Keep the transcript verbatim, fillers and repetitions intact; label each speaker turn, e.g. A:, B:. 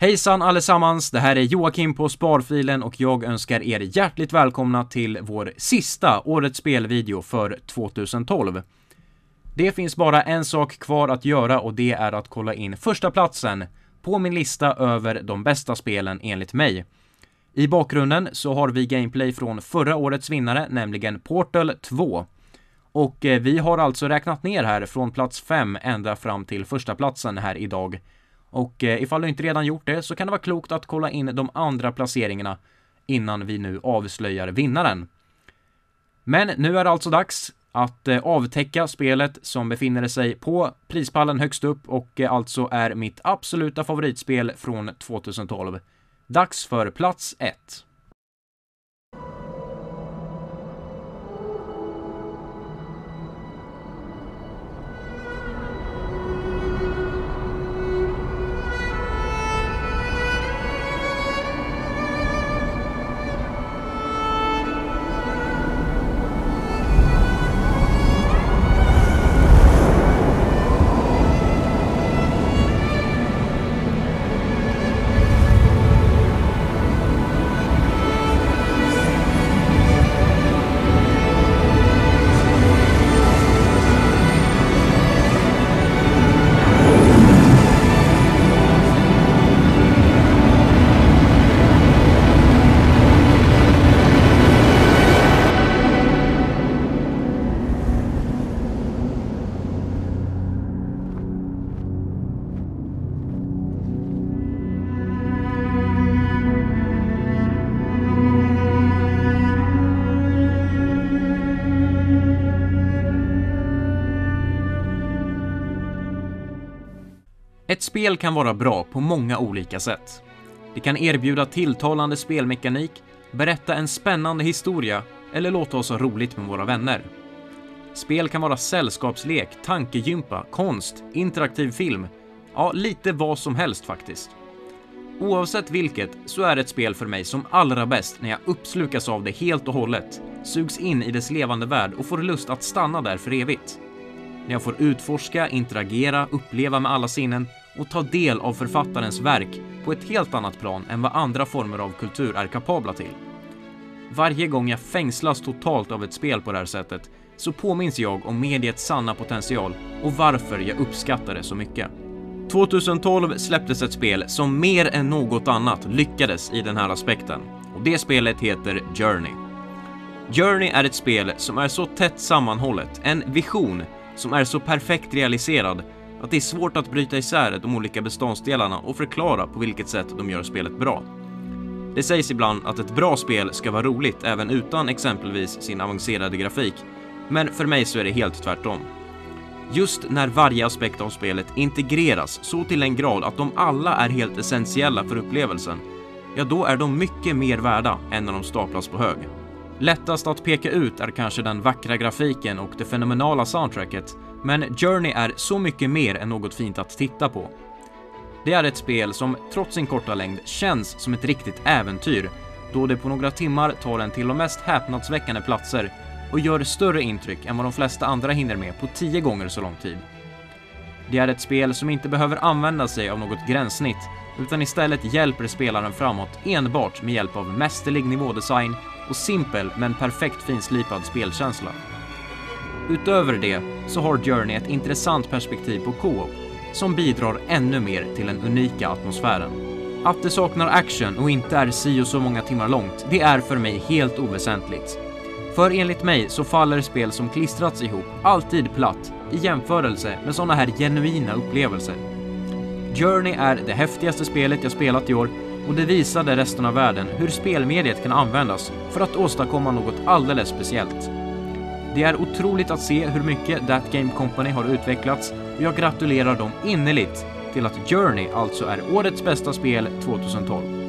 A: Hejsan allesammans, det här är Joakim på Sparfilen och jag önskar er hjärtligt välkomna till vår sista årets spelvideo för tjugohundratolv. Det finns bara en sak kvar att göra och det är att kolla in första platsen på min lista över de bästa spelen enligt mig. I bakgrunden så har vi gameplay från förra årets vinnare, nämligen Portal två. Och vi har alltså räknat ner här från plats fem ända fram till första platsen här idag. Och ifall du inte redan gjort det så kan det vara klokt att kolla in de andra placeringarna innan vi nu avslöjar vinnaren. Men nu är det alltså dags att avtäcka spelet som befinner sig på prispallen högst upp och alltså är mitt absoluta favoritspel från tjugohundratolv. Dags för plats ett. Ett spel kan vara bra på många olika sätt. Det kan erbjuda tilltalande spelmekanik, berätta en spännande historia eller låta oss ha roligt med våra vänner. Spel kan vara sällskapslek, tankegympa, konst, interaktiv film, ja lite vad som helst faktiskt. Oavsett vilket så är ett spel för mig som allra bäst när jag uppslukas av det helt och hållet, sugs in i dess levande värld och får lust att stanna där för evigt. När jag får utforska, interagera, uppleva med alla sinnen och ta del av författarens verk på ett helt annat plan än vad andra former av kultur är kapabla till. Varje gång jag fängslas totalt av ett spel på det här sättet så påminns jag om mediets sanna potential och varför jag uppskattar det så mycket. tjugohundratolv släpptes ett spel som mer än något annat lyckades i den här aspekten och det spelet heter Journey. Journey är ett spel som är så tätt sammanhållet, en vision som är så perfekt realiserad att det är svårt att bryta isär de olika beståndsdelarna och förklara på vilket sätt de gör spelet bra. Det sägs ibland att ett bra spel ska vara roligt även utan exempelvis sin avancerade grafik, men för mig så är det helt tvärtom. Just när varje aspekt av spelet integreras så till en grad att de alla är helt essentiella för upplevelsen, ja då är de mycket mer värda än när de staplas på hög. Lättast att peka ut är kanske den vackra grafiken och det fenomenala soundtracket, men Journey är så mycket mer än något fint att titta på. Det är ett spel som trots sin korta längd känns som ett riktigt äventyr, då det på några timmar tar en till de mest häpnadsväckande platser och gör större intryck än vad de flesta andra hinner med på tio gånger så lång tid. Det är ett spel som inte behöver använda sig av något gränssnitt, utan istället hjälper spelaren framåt enbart med hjälp av mästerlig nivådesign och simpel men perfekt finslipad spelkänsla. Utöver det så har Journey ett intressant perspektiv på co-op som bidrar ännu mer till den unika atmosfären. Att det saknar action och inte är si och så många timmar långt, det är för mig helt oväsentligt. För enligt mig så faller spel som klistrats ihop alltid platt i jämförelse med sådana här genuina upplevelser. Journey är det häftigaste spelet jag spelat i år och det visade resten av världen hur spelmediet kan användas för att åstadkomma något alldeles speciellt. Det är otroligt att se hur mycket That Game Company har utvecklats och jag gratulerar dem innerligt till att Journey alltså är årets bästa spel tjugohundratolv.